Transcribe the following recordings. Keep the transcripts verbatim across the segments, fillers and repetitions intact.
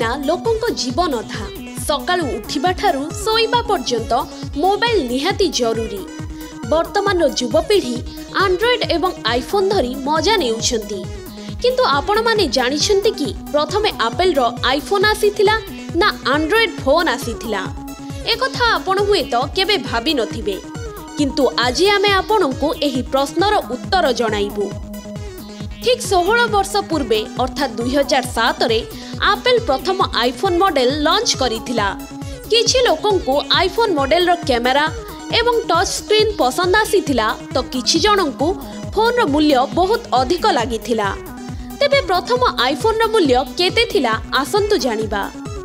बिना लोकंक जीवन था सकाळु उठिबा ठारू सोइबा पर्यंत मोबाइल निहाती जरूरी। वर्तमान युवपीढ़ी एंड्रॉयड एवं आईफोन धरी मजा नेउछंती, किंतु आपण माने जानिछंती कि प्रथमे एप्पल रो आईफोन आसीथिला ना एंड्रॉयड फोन आसीथिला। एकथा आपण हुए तो केबे भाबी नथिबे, किंतु आज आमे आपणको एही प्रश्नर उत्तर जणाइबु। ठीक सोलह वर्ष पूर्वे अर्थात दुई हजार सात रे एप्पल प्रथम आईफोन मॉडल लॉन्च करिथिला। किछि लोकंको आईफोन मॉडल रो कैमेरा एवं टच स्क्रीन पसंद आसीथिला तो किछि जनंको फोन रो मूल्य बहुत अधिक लागिथिला। तेबे प्रथम आईफोन रो मूल्य केते थिला आसंतु जानिबा।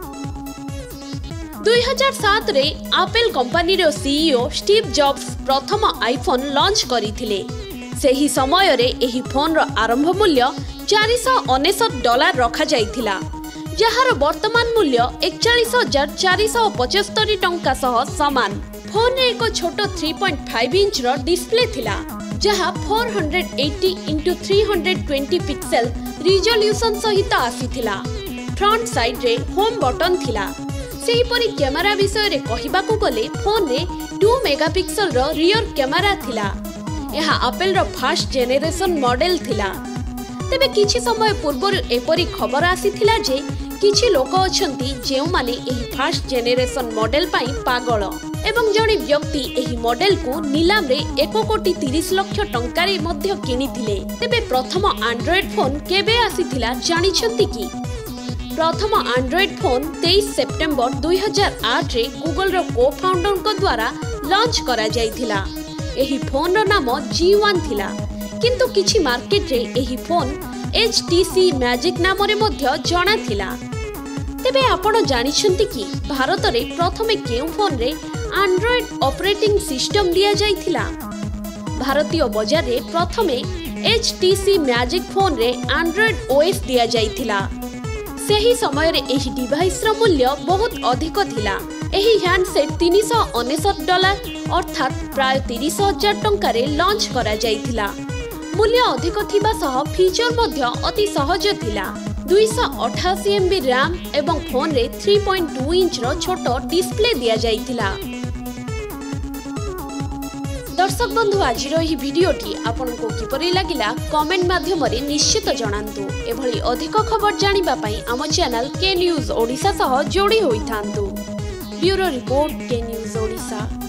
दुई हजार सात रे एप्पल कंपनी रो सीईओ स्टीव जॉब्स प्रथम आईफोन लॉन्च करिथिले। सेही समय रे एही फोन रो आरंभ मूल्य चार सौ उनसठ डॉलर रखा जाइथिला, जहार वर्तमान मूल्य इकतालीस हजार चार सौ पचहत्तर टंका सह समान। फोन रे एक छोट तीन पॉइंट पाँच इंच रो डिस्प्ले थिला, जहा चार सौ अस्सी इंटू तीन सौ बीस पिक्सेल रिजोल्यूशन सहित आसीथिला। फ्रंट साइड रे होम बटन थिला। सेही परि कैमरा विषय रे कहिबाकू गले फोन रे दो मेगापिक्सल रो रियर कैमरा थिला। यह एप्पल रो फर्स्ट जेनेरेशन मॉडल थिला। तेबे किछि समय पूर्व एपरी खबर आसीथिला जे किछि लोक अछंती जेउ माने एही फर्स्ट जेनेरेशन मॉडल पाई पागल एवं जणे व्यक्ति एही मॉडल को नीलाम रे एक कोटी तीस लाख टंका रे मध्य किनिथिले। तेबे प्रथम एंड्रॉयड फोन केबे आसीथिला जानिछंती कि? प्रथम एंड्रॉयड फोन तेईस सेप्टेम्बर दुई हजार आठ रे गूगल रो को फाउंडर को द्वारा लॉन्च करा जाइथिला। एही फोन रो नाम जी वन थिला, किंतु किछि मार्केट रे एही phone H T C magic नाम रे मध्य जणा थिला। तेबे आपण जानिछंती कि भारत रे प्रथमे केउ फोन रे एंड्रॉयड ऑपरेटिंग सिस्टम दिया जाइथिला? भारतीय बाजार रे प्रथमे H T C magic phone रे एंड्रॉयड ओएस दिया जाइथिला। सेही समय रे एही डिवाइस रो मूल्य बहुत अधिक थिला। एही हैंडसेट तीन सौ उनसठ डॉलर अर्थात प्राय तीस हजार टंका रे लॉन्च करा जाइथिला। मूल्य अधिक थिबा सह फीचर मध्य अति सहज थिला। दो सौ अठासी एम बी रैम एवं फोन रे तीन पॉइंट दो इंच रो छोटो डिस्प्ले दिया जाइथिला। दर्शक बंधु, आज एही भिडियोटी आपनको किपरि लागिला कमेंट माध्यम रे निश्चित जणांतु। एभली अधिक खबर जानिबा पई आम चैनल के न्यूज ओडिशा सह जोड़ी होइथांतु। Bureau report K news Odisha.